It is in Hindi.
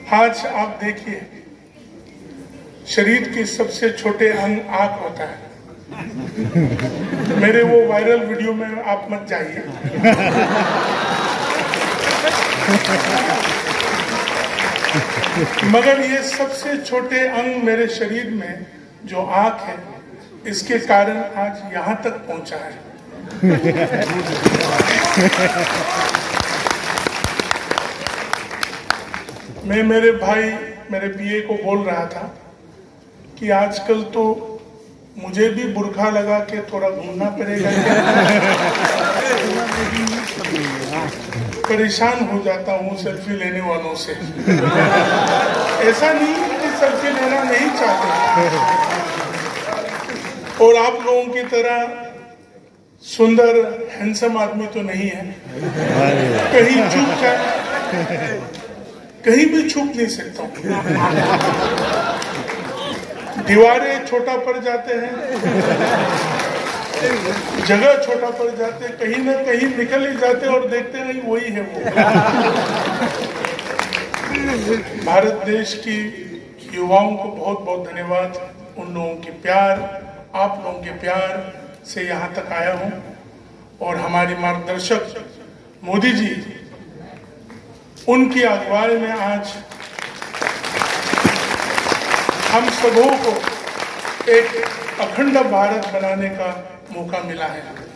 आज आप देखिए, शरीर के सबसे छोटे अंग आंख होता है। मेरे वो वायरल वीडियो में आप मत जाइए। मगर ये सबसे छोटे अंग मेरे शरीर में जो आंख है, इसके कारण आज यहां तक पहुंचा है। मैं मेरे भाई, मेरे पीए को बोल रहा था कि आजकल तो मुझे भी बुर्खा लगा के थोड़ा घूमना पड़ेगा। परेशान हो जाता हूँ सेल्फी लेने वालों से। ऐसा नहीं है कि सेल्फी लेना नहीं चाहते, और आप लोगों की तरह सुंदर हैंडसम आदमी तो नहीं है। कहीं चूक जाए, कहीं भी छुप नहीं सकता हूँ। दीवारें छोटा पड़ जाते हैं, जगह छोटा पड़ जाते हैं, कहीं ना कहीं निकल ही जाते हैं और देखते नहीं वही है वो। भारत देश की युवाओं को बहुत बहुत धन्यवाद। उन लोगों के प्यार, आप लोगों के प्यार से यहाँ तक आया हूँ। और हमारी मार्गदर्शक मोदी जी, उनकी अगुवाई में आज हम सबों को एक अखंड भारत बनाने का मौका मिला है।